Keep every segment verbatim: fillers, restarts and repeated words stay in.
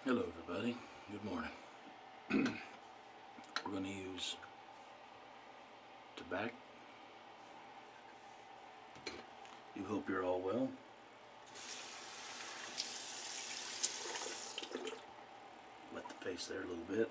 Hello everybody, good morning. We're going to use tobacco. You hope you're all well. Wet the face there a little bit.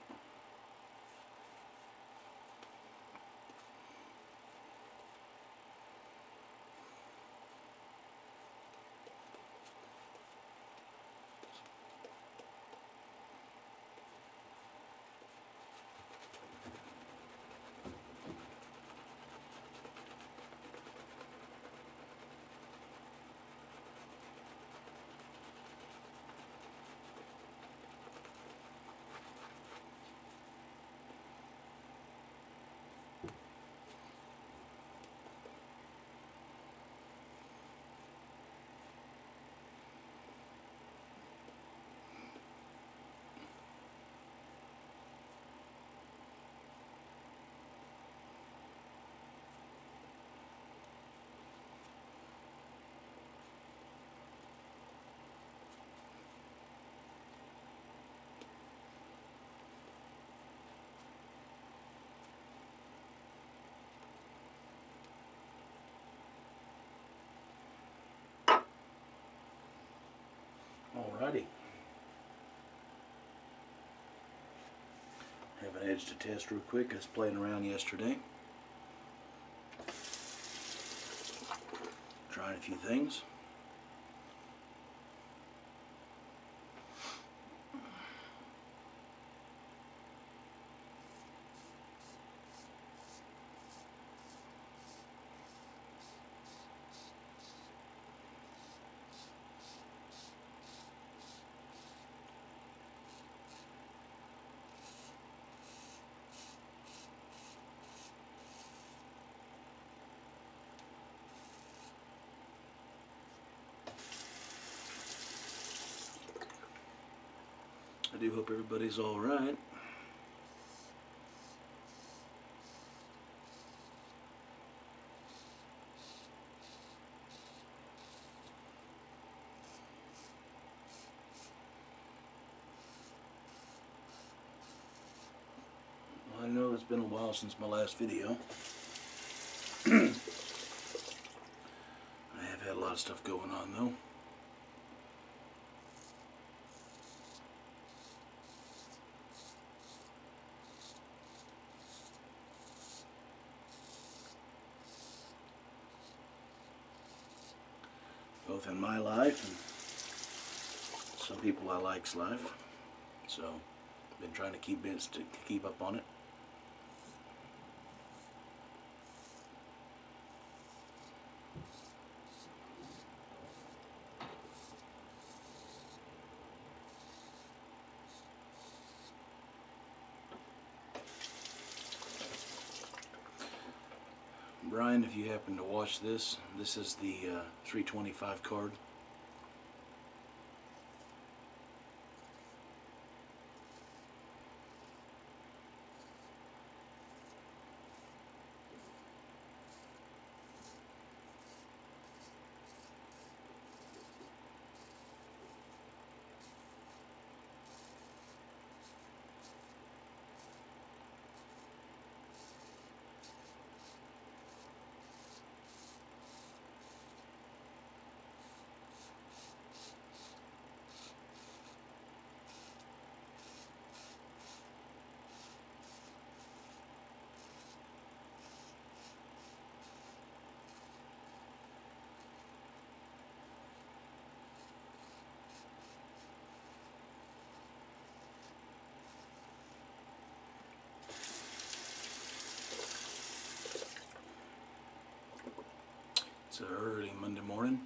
Alrighty. Have an edge to test real quick. I was playing around yesterday. Trying a few things. I do hope everybody's all right. Well, I know it's been a while since my last video. I have had a lot of stuff going on though. Both in my life and some people I like's life. So, I've been trying to keep it, to keep up on it. Brian, if you happen to watch this, this is the uh, three twenty-five card. It's early Monday morning.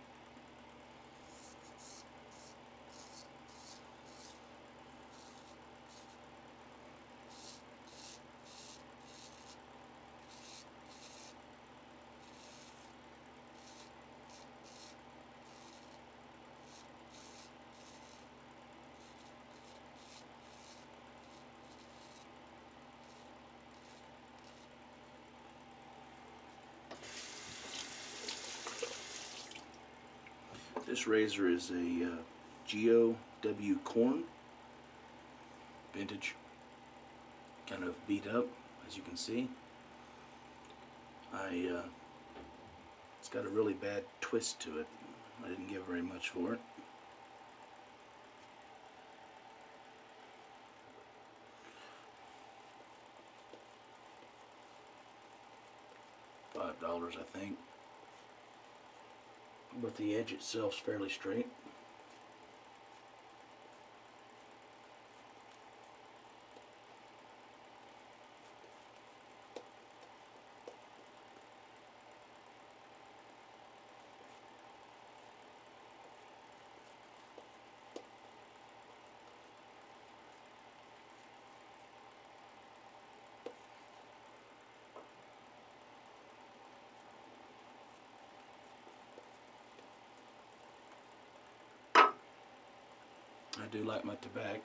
This razor is a uh, Geo W Corn. vintage, kind of beat up, as you can see. I uh, it's got a really bad twist to it. I didn't give very much for it. Five dollars, I think. But the edge itself's fairly straight. I do like my tobacco.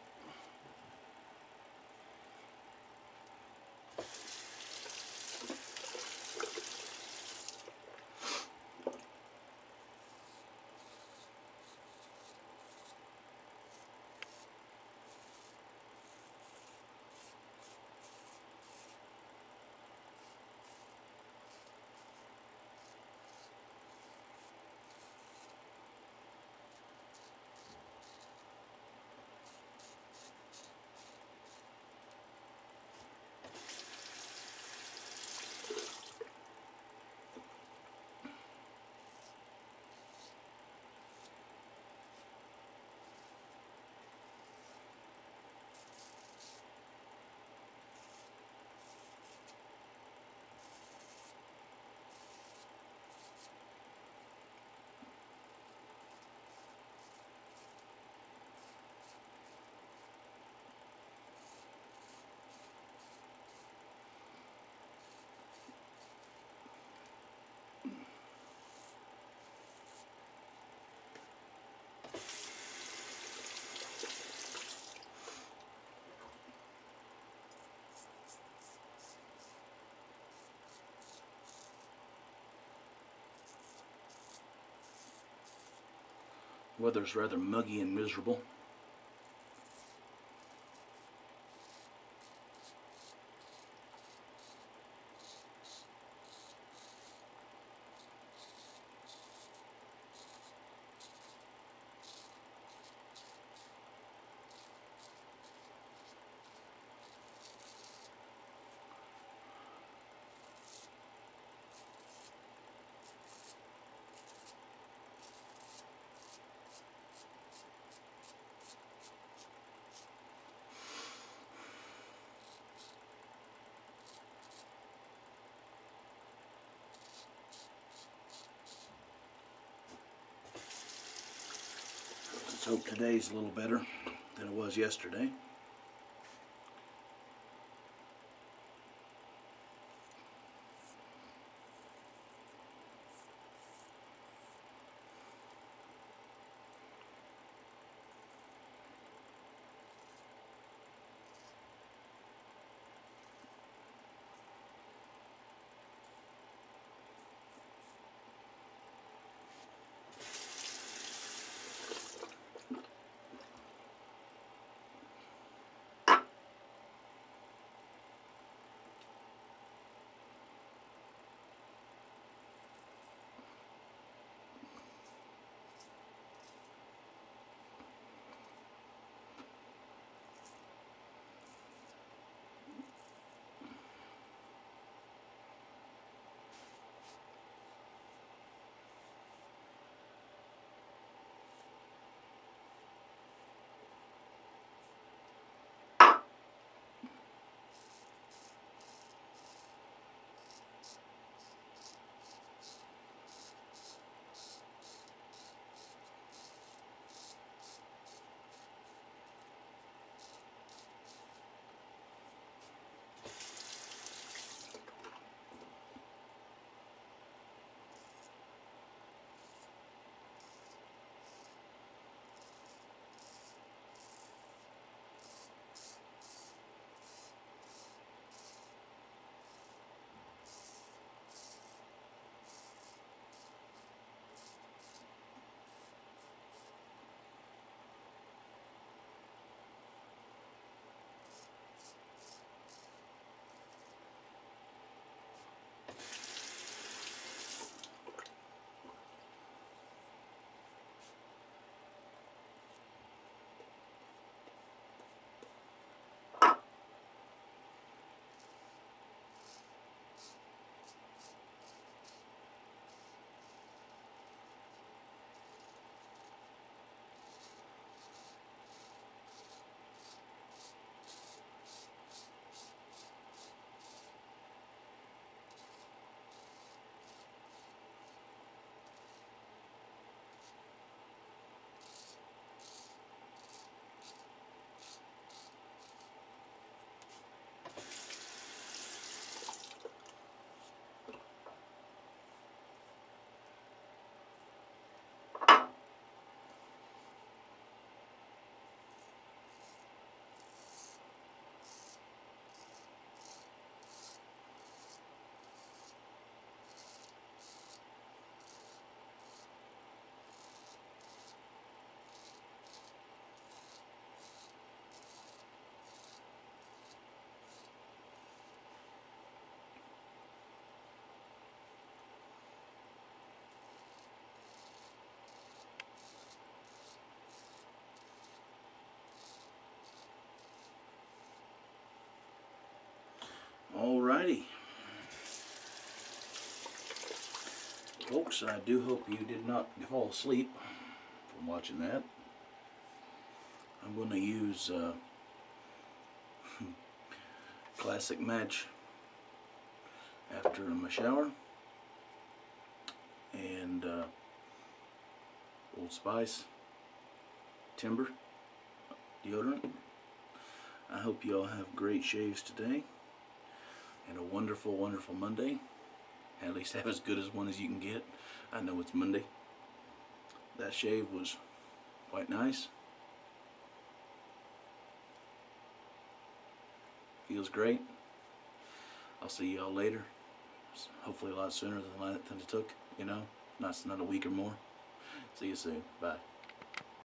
Weather's rather muggy and miserable. Let's hope today's a little better than it was yesterday. Alrighty. Folks, I do hope you did not fall asleep from watching that. I'm going to use uh, Classic Match after my shower, and uh, Old Spice Timber deodorant. I hope you all have great shaves today and a wonderful, wonderful Monday. At least have as good as one as you can get. I know it's Monday. That shave was quite nice. Feels great. I'll see y'all later. Hopefully a lot sooner than, than it took, you know. Not, not a week or more. See you soon. Bye.